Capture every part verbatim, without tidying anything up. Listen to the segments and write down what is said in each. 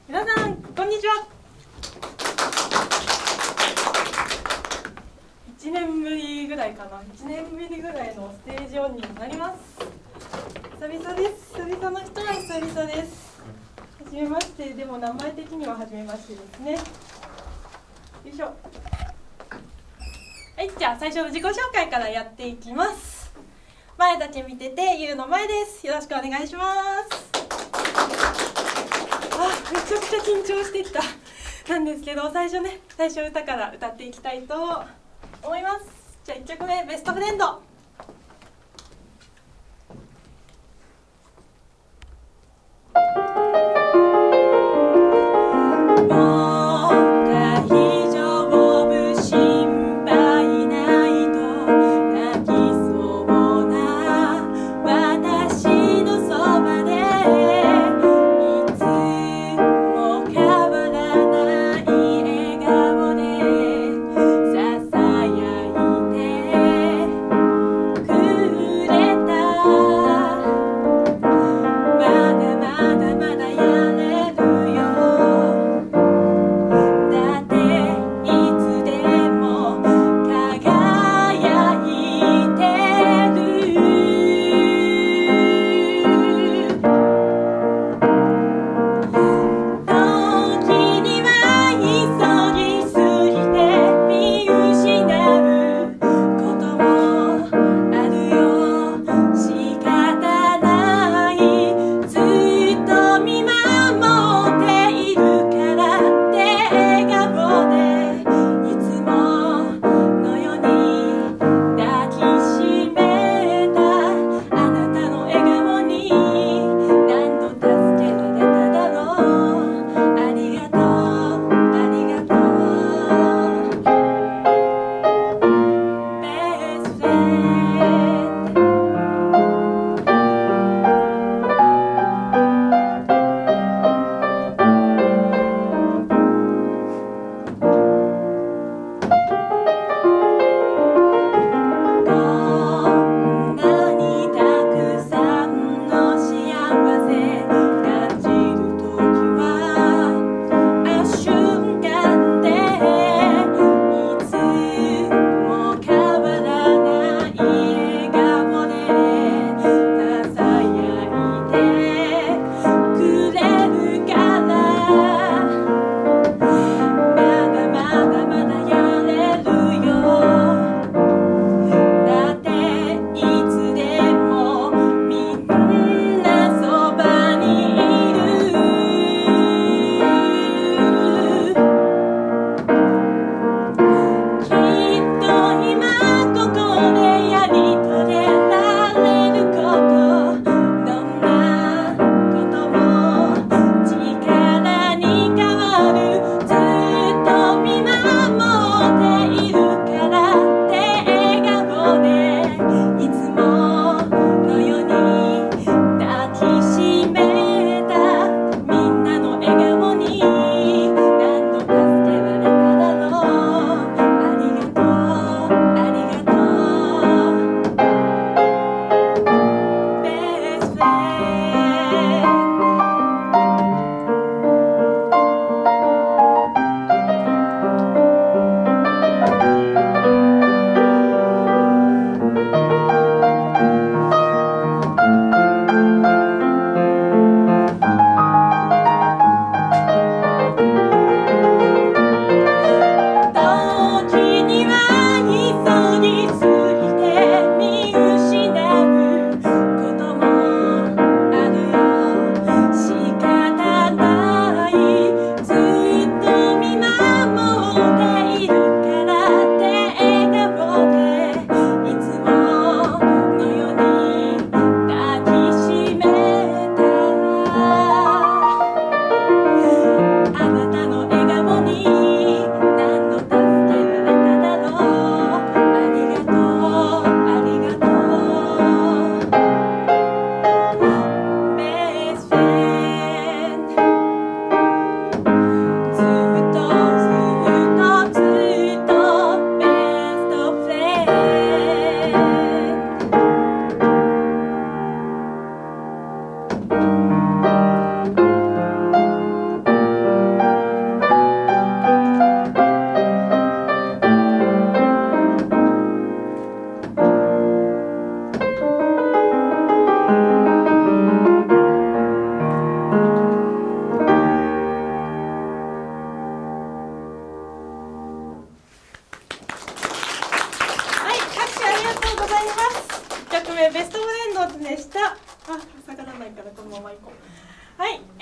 皆さんこんにちは。いちねんぶりぐらいかな、いちねんぶりぐらいのステージオンになります。久々です。久々の人は久々です。はじめまして。でも名前的にははじめましてですね。よいしょ。はい、じゃあ最初の自己紹介からやっていきます。前たち見ててゆうの前です。よろしくお願いします。あ、めちゃくちゃ緊張してきたなんですけど、最初ね、最初歌から歌っていきたいと思います。じゃあいっきょくめ、ベストフレンド。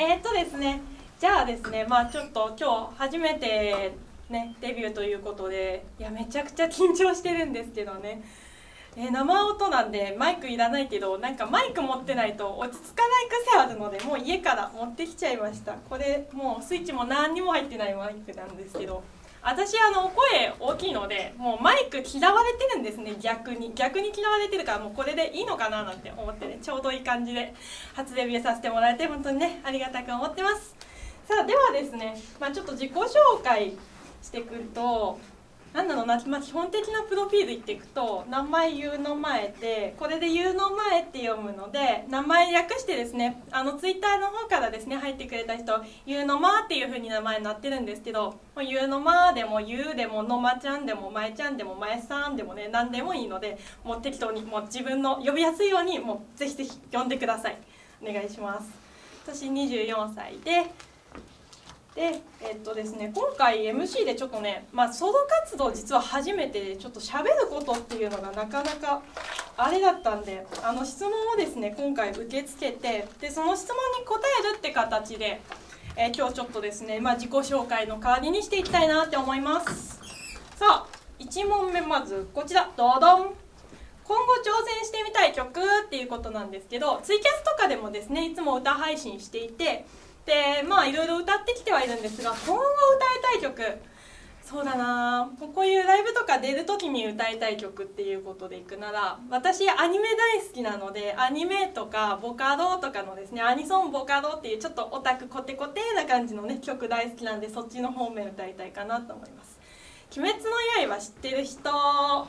えー、っとですねじゃあですねまあちょっと今日初めてねデビューということで、いやめちゃくちゃ緊張してるんですけどね、えー、生音なんでマイクいらないけど、なんかマイク持ってないと落ち着かない癖あるので、もう家から持ってきちゃいました。これもうスイッチも何にも入ってないマイクなんですけど、私あの声大きいのでもうマイク嫌われてるんですね。逆に逆に嫌われてるから、もうこれでいいのかななんて思ってね、ちょうどいい感じで初デビューさせてもらえて本当にねありがたく思ってます。さあではですね、まあ、ちょっと自己紹介してくると、なんだろうな、まあ、基本的なプロフィール言っていくと、名前ゆうの前で、これでゆうの前って読むので、名前略してですね、あのツイッターの方からですね入ってくれた人、ゆうのまっていう風に名前になってるんですけど、ゆうのまでもゆうでものまちゃんでもまえちゃんでもまえさんでもね、何でもいいので、もう適当にもう自分の呼びやすいようにもうぜひぜひ呼んでください。お願いします。私にじゅうよんさいで。でえっとですね、今回 エムシー でちょっとね、まあ、ソロ活動実は初めてで、ちょっと喋ることっていうのがなかなかあれだったんで、あの質問をですね今回受け付けて、でその質問に答えるって形で、えー、今日ちょっとですね、まあ、自己紹介の代わりにしていきたいなって思います。さあいち問目、まずこちらドドン。今後挑戦してみたい曲っていうことなんですけど、ツイキャスとかでもですねいつも歌配信していて、でまあいろいろ歌ってきてはいるんですが、今後歌いたい曲、そうだな、こういうライブとか出る時に歌いたい曲っていうことでいくなら、私アニメ大好きなので、アニメとかボカロとかのですね、アニソンボカロっていうちょっとオタクコテコテな感じのね曲大好きなんで、そっちの方面歌いたいかなと思います。鬼滅の刃知ってる人、はい、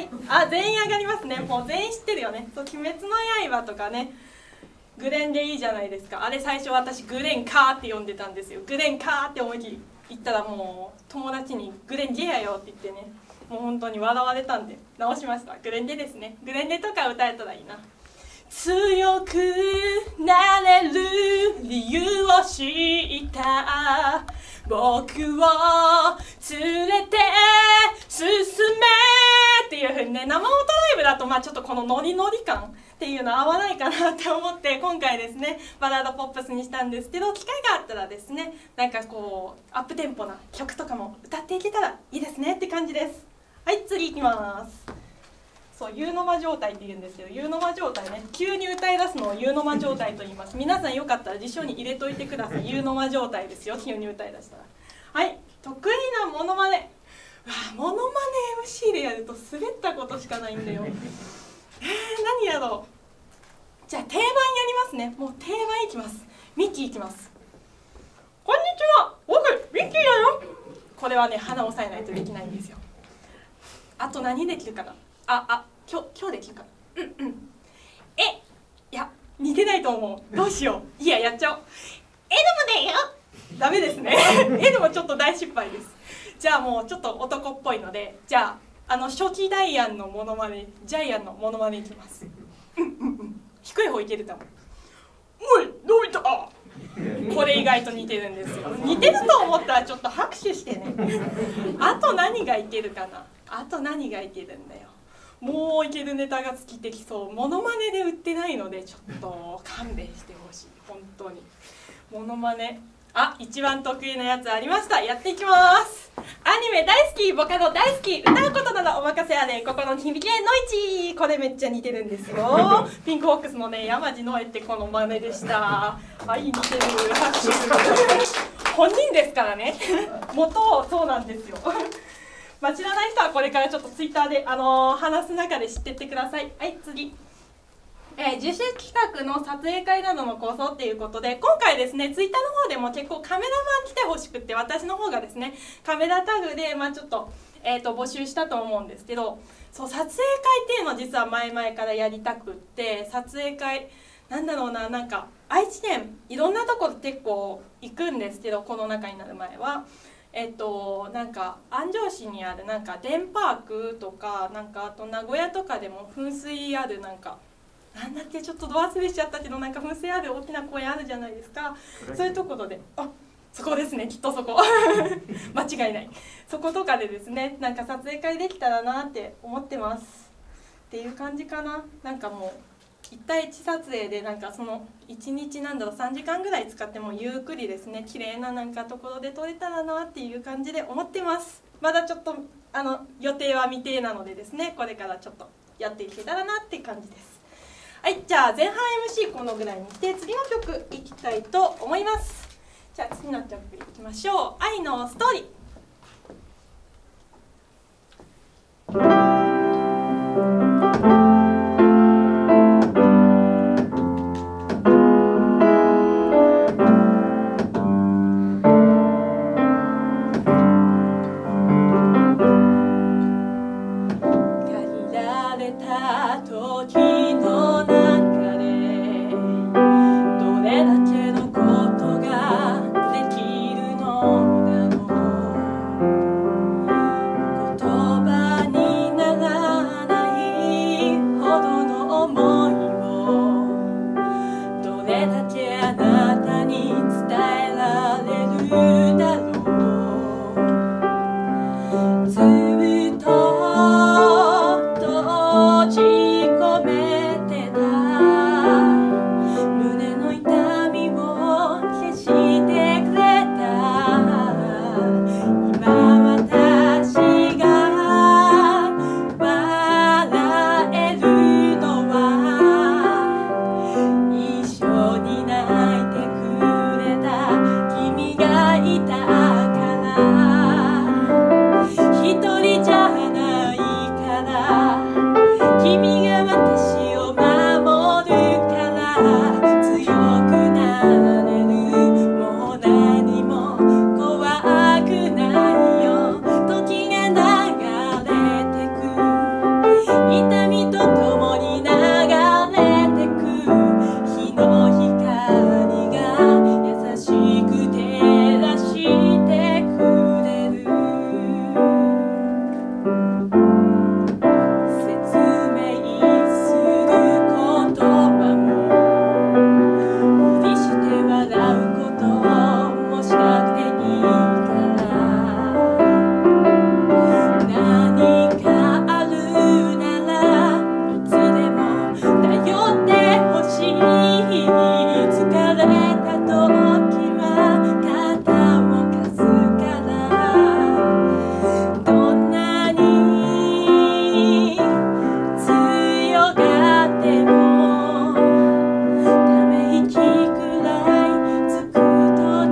あ、全員上がりますね。もう全員知ってるよね。そう、鬼滅の刃とかね、グレンでいいじゃないですか。あれ最初私グレンカーって呼んでたんですよ。グレンカーって思いっきり言ったら、もう友達にグレンゲやよって言ってね、もう本当に笑われたんで直しました。グレンデですね。グレンデとか歌えたらいいな。強くなれる理由を知った僕を連れて進めっていう風にね、生音ライブだとまあちょっとこのノリノリ感っていうの合わないかなって思って、今回ですねバラードポップスにしたんですけど、機会があったらですね、なんかこうアップテンポな曲とかも歌っていけたらいいですねって感じです。はい、次いきます。そう、ゆうのま状態って言うんですけど、ゆうのま状態ね、急に歌い出すのをゆうのま状態と言います。皆さんよかったら辞書に入れといてください。ゆうのま状態ですよ、急に歌い出したら。はい、得意なモノマネ。うわ、モノマネ エムシー でやると滑ったことしかないんだよ。えー、何やろう。じゃあ定番やりますね。もう定番いきます。ミッキーいきます。こんにちは、僕ミッキーだよ。これはね、鼻を押さえないとできないんですよ。あと何できるかな。あ、あ、今日、今日できるかな。うんうん。え、いや、似てないと思う。どうしよう。いや、やっちゃおう。えでもだよ。ダメですね。えでもちょっと大失敗です。じゃあもうちょっと男っぽいので、じゃあ、あの初期ダイアンのモノマネ、ジャイアンのモノマネいきます。うんうんうん。低い方いけると思う。おい、のび太。これ意外と似てるんですよ。似てると思ったらちょっと拍手してね。あと何がいけるかな。あと何がいけるんだよ。もういけるネタが尽きてきそう。モノマネで売ってないのでちょっと勘弁してほしい。本当にモノマネ、あ、一番得意なやつありました。やっていきます。アニメ大好き、ボカロ大好き、歌うことならお任せあれ、心に響けのいち。これめっちゃ似てるんですよ。ピンクホックスのね、山地のえってこの真似でした。はい、似てる。拍手。本人ですからね。元そうなんですよ。まあ、知らない人はこれからちょっとツイッターで、あのー、話す中で知ってってください。はい、次。えー、自主企画の撮影会などの構想っていうことで、今回ですねツイッターの方でも結構カメラマン来てほしくって、私の方がですねカメラタグで、まあ、ちょっと、えー、と募集したと思うんですけど、そう、撮影会っていうのを実は前々からやりたくって、撮影会なんだろうな、なんか愛知県いろんなところ結構行くんですけど、コロナ禍になる前は。えっと、なんか安城市にあるなんかデンパークとか、なんかあと名古屋とかでも噴水ある、なんかなんだっけ、ちょっとど忘れしちゃったけど、なんか噴水ある大きな公園あるじゃないですか。そういうところで、あ、そこですね、きっとそこ間違いない。そことかでですね、なんか撮影会できたらなって思ってますっていう感じかな。なんかもういち対いち撮影でなんかそのいちにちなんだろうさんじかんぐらい使ってもゆっくりですね綺麗ななんかところで撮れたらなっていう感じで思ってます。まだちょっとあの予定は未定なのでですね、これからちょっとやっていけたらなって感じです。はい、じゃあ前半 エムシー このぐらいにして次の曲いきたいと思います。じゃあ次の曲いきましょう。愛のストーリー。 「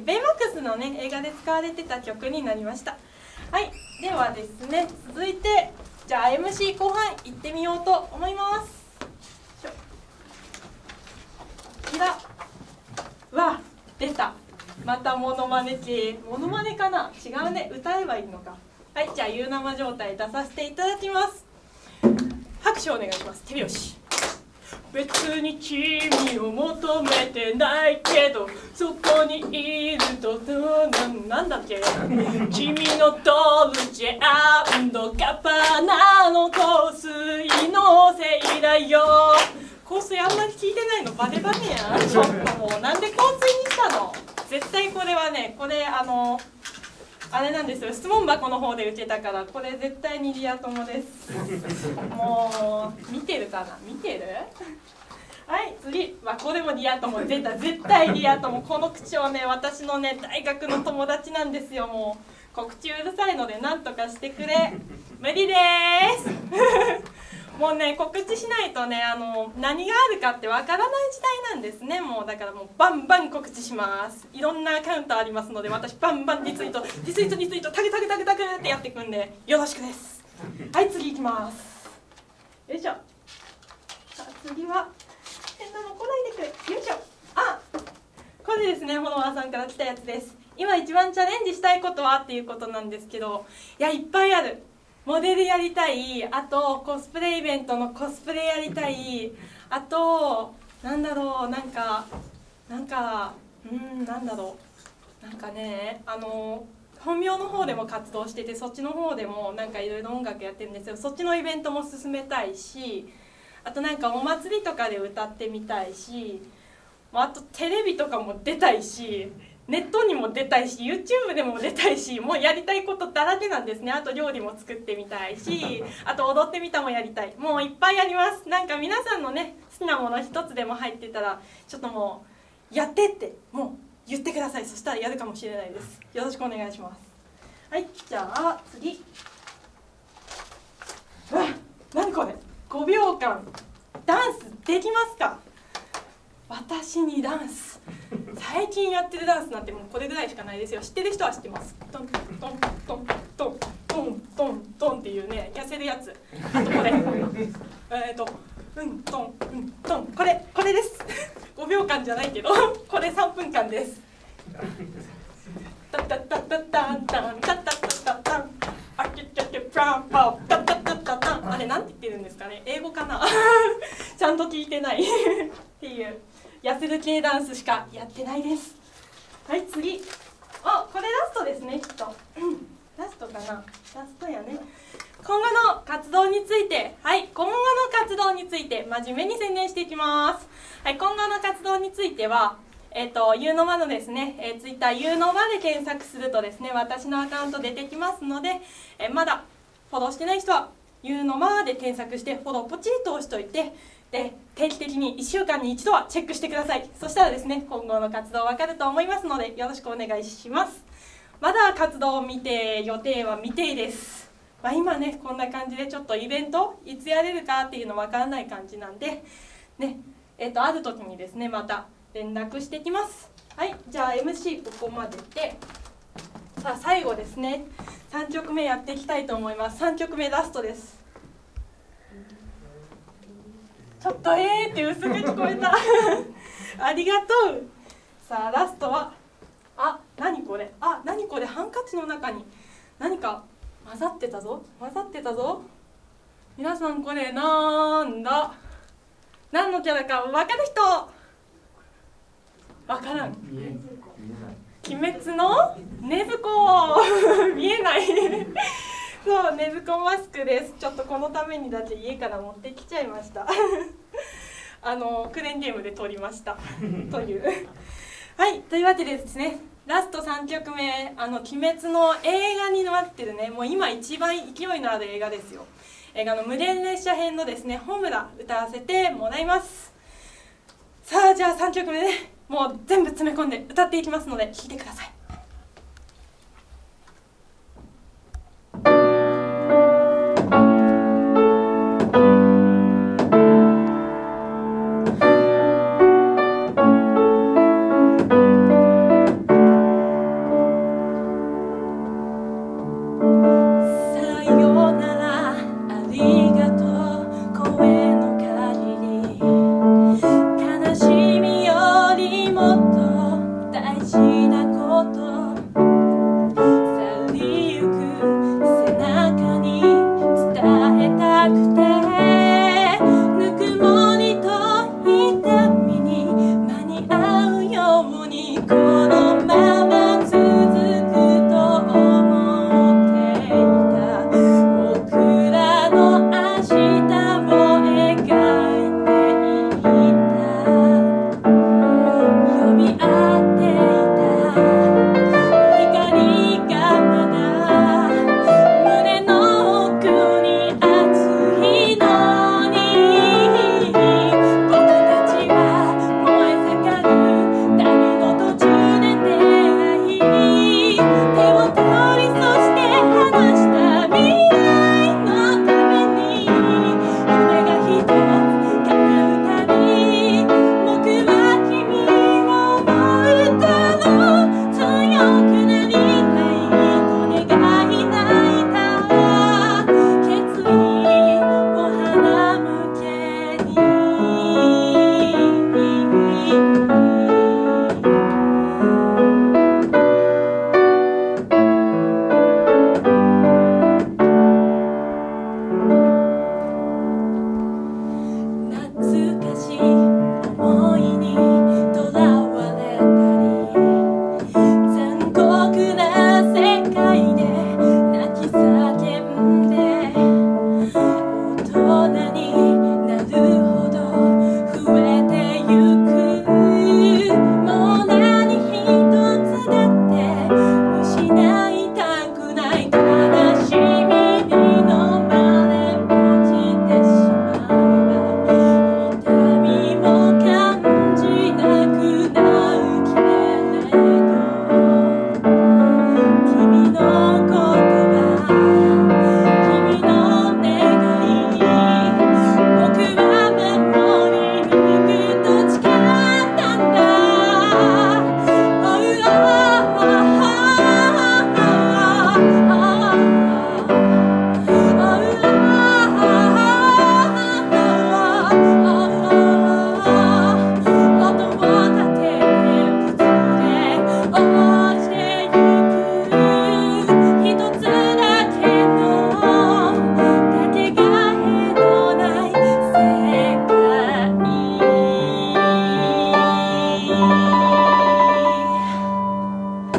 ベイマックスのね映画で使われてた曲になりました。はい、ではですね、続いてじゃあ エムシー 後半行ってみようと思います。こちらわ、出た、またモノマネ系。モノマネかな、違うね、歌えばいいのか。はい、じゃあ夕生状態出させていただきます。拍手お願いします。手拍子。別に君を求めてないけどそこにいるとな、なんだっけ君のドルチェ&ガッパーナの香水のせいだよ。香水あんまり聞いてないのバレバレやん。ちょっともうなんで香水にしたの。絶対これはね、これあのあれなんですよ、質問箱の方で受けたから、これ絶対にリア友です。もう見てるかな、見てる。はい、次はこれもリア友出た、絶対リア友。この口はね、私のね大学の友達なんですよ。もう告知うるさいのでなんとかしてくれ。無理ですもうね、告知しないとね、あの何があるかってわからない時代なんですね。もうだからもうバンバン告知します。いろんなアカウントありますので、私バンバンリツイートリツイートリツイートタグタグタグタグってやっていくんでよろしくです。はい、次いきます。よいしょ。さあ次は変なの来ないでくれ。よいしょ。あ、これですね、フォロワーさんから来たやつです。今一番チャレンジしたいことはっていうことなんですけど、いやいっぱいある。モデルやりたい、あとコスプレイベントのコスプレやりたい、あとなんだろう、なんかなんかうんなんだろうなんかね、あの本名の方でも活動してて、そっちの方でもなんかいろいろ音楽やってるんですよ。そっちのイベントも進めたいし、あとなんかお祭りとかで歌ってみたいし、あとテレビとかも出たいし、ネットにも出たいし、 YouTube でも出たいし、もうやりたいことだらけなんですね。あと料理も作ってみたいし、あと踊ってみたもやりたい。もういっぱいあります。なんか皆さんのね好きなもの一つでも入ってたらちょっともうやってってもう言ってください。そしたらやるかもしれないです。よろしくお願いします。はい、じゃあ次。うわ、何これ、ごびょうかんダンスできますか。私にダンス、最近やってるダンスなんてもうこれぐらいしかないですよ。知ってる人は知ってます。トントントントントントントントンっていうね、痩せるやつ。あとこれえっとうんトンうんトン、これこれですごびょうかんじゃないけどこれさんぷんかんです。タタタタタンタンタタタタタンあちちちプランパータタタタタン、あれなんて言ってるんですかね、英語かなちゃんと聞いてないっていう痩せる系ダンスしかやってないです。はい、次。あ、これラストですね、きっと。ラストかな、ラストやね。今後の活動について、はい、今後の活動について真面目に宣伝していきます。はい、今後の活動については、えっと、ゆうのまのですね、えー、ツイッターゆうのまで検索するとですね、私のアカウント出てきますので、えー、まだフォローしてない人はゆうのまで検索してフォローポチッと押しといて、で定期的にいっしゅうかんに一度はチェックしてください。そしたらですね、今後の活動わかると思いますのでよろしくお願いします。まだ活動を見て予定は未定です。まあ、今ねこんな感じでちょっとイベントいつやれるかっていうのわからない感じなんでね、えっとある時にですねまた連絡してきます。はい、じゃあ エムシー ここまでで、さあ最後ですね、さんきょくめやっていきたいと思います。さんきょくめラストです。ちょっとえーって薄く聞こえたありがとう。さあラストは、あ、何これ、あ、何これ、ハンカチの中に何か混ざってたぞ混ざってたぞ。皆さんこれなんだ、何のキャラか分かる人。分からん。鬼滅の禰豆子見えないそう、禰豆子マスクです。ちょっとこのためにだって家から持ってきちゃいましたあのクレーンゲームで撮りましたというはい、というわけでですね、ラストさんきょくめ、あの鬼滅の映画になってるね、もう今一番勢いのある映画ですよ。映画の無限列車編のですね、ホムラ歌わせてもらいます。さあじゃあさんきょくめね、もう全部詰め込んで歌っていきますので聴いてください。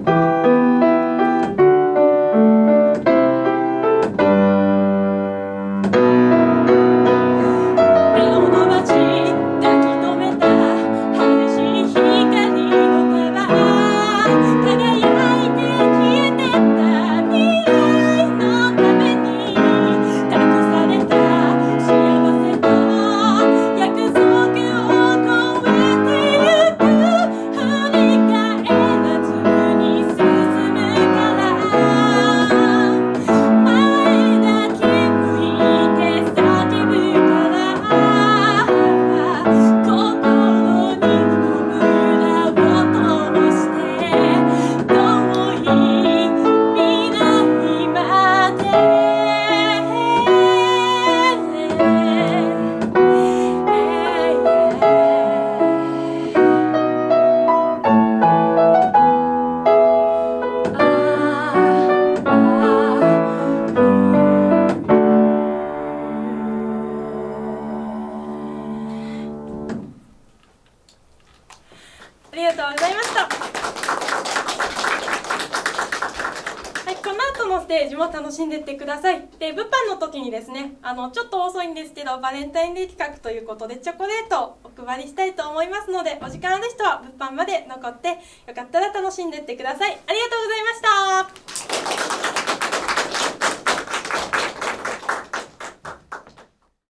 ありがとうございました。はい、この後のステージも楽しんでいってください。で、物販の時にですね、あのちょっと遅いんですけど、バレンタインデー企画ということでチョコレートをお配りしたいと思いますので、お時間ある人は物販まで残って、よかったら楽しんでいってください。ありがとうございました。